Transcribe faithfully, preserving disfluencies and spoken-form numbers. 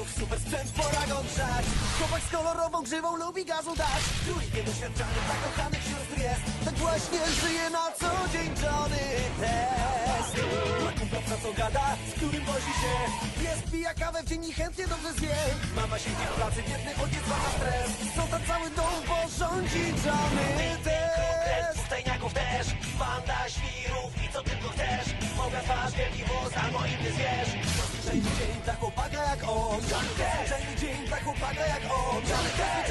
świrów, super sprzęt, pora go grzać. Chłopak z kolorową grzywą lubi gazu dać. Trójkę doświadczany, zakochanych sióstr jest. Tak właśnie żyje na co dzień Johnny Test. Ma kumpla, co gada, z którym wozi się. Pies pija kawę w dzień i chętnie dobrze zje. Mama siedzi w pracy, biedny ojciec ma stres. Sprząta cały dom, bo rządzi Johnny Test. Stajniaków też, banda świrów i co tylko chcesz. Moga twarz, wielki włos, albo inny zwierz. Zwyczajny dzień dla chłopaka jak on. Zwyczajny dzień dla chłopaka jak on.